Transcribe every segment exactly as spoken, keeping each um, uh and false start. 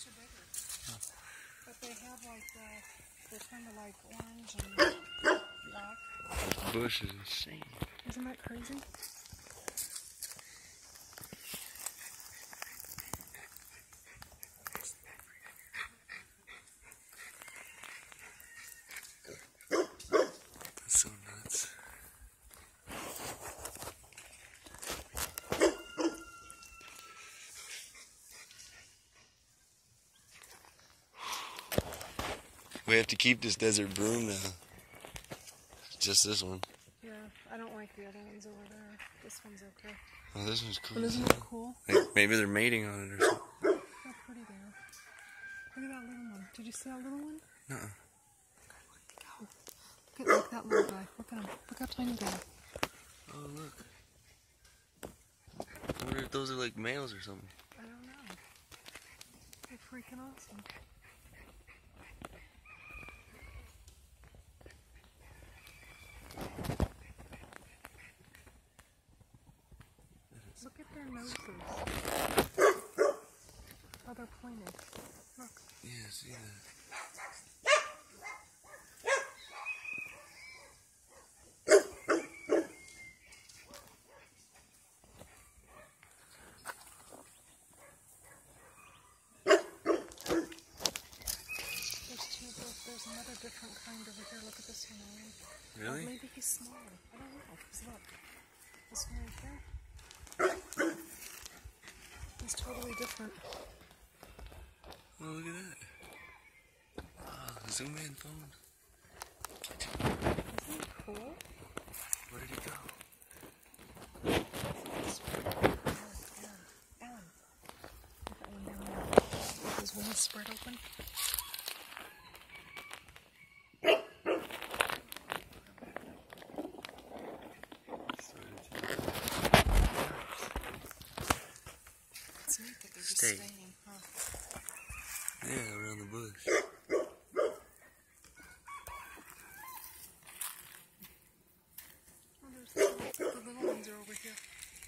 much bigger. Oh. But they have like the, they're kind of like orange and black. This bush is insane. Isn't that crazy? That's so nuts. We have to keep this desert broom now. Just this one. Yeah, I don't like the other ones over there. This one's okay. Oh, this one's cool. But isn't it cool? Like maybe they're mating on it or something. How pretty they are. Look at that little one. Did you see that little one? No. Go. Look at like that little guy. Look at him. Look how tiny they are. Oh, look. I wonder if those are like males or something. I don't know. They're freaking awesome. Look at their noses. How they're pointed. Look. Yeah, see that. There's two, there's another different kind over here. Look at this one. Really? Oh, maybe he's smaller. I don't know. Because look. This one right here. It's totally different. Oh, look at that. Oh, zoom in phone. Isn't it cool? Where did he go? Alan. Look at one down there. With his wings spread open. It's neat that they're just Stay. staying, huh? Yeah, around the bush. Oh, there's the, the little ones are over here.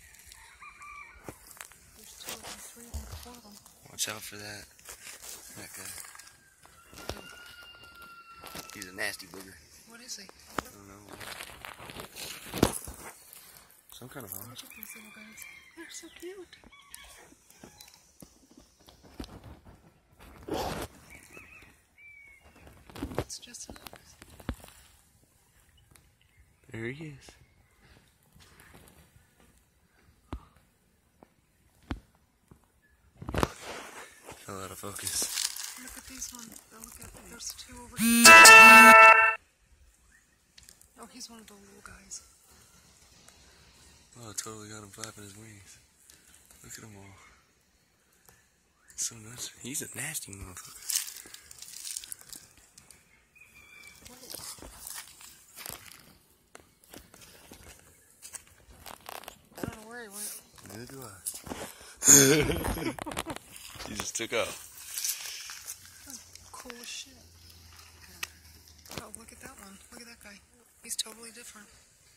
There's two of them, three of them, four of them. Watch out for that. That guy. He's a nasty booger. What is he? I don't know. Some kind of hawk. Look at these little guys. They're so cute. It's just nice. There he is. Fell out of focus. Look at these ones. Oh, look at there's two over here. Oh, he's one of the little guys. Oh, totally got him flapping his wings. Look at them all. It's so nuts. He's a nasty motherfucker. I don't know where he went. Neither do I. He just took off. That's cool as shit. Oh, look at that one. Look at that guy. He's totally different.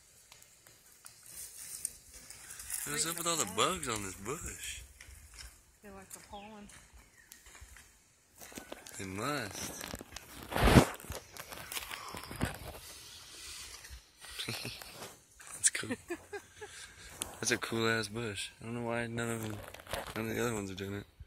What's up with all the bugs on this bush? They like the pollen. They must. That's cool. That's a cool ass bush. I don't know why none of them, none of the other ones are doing it.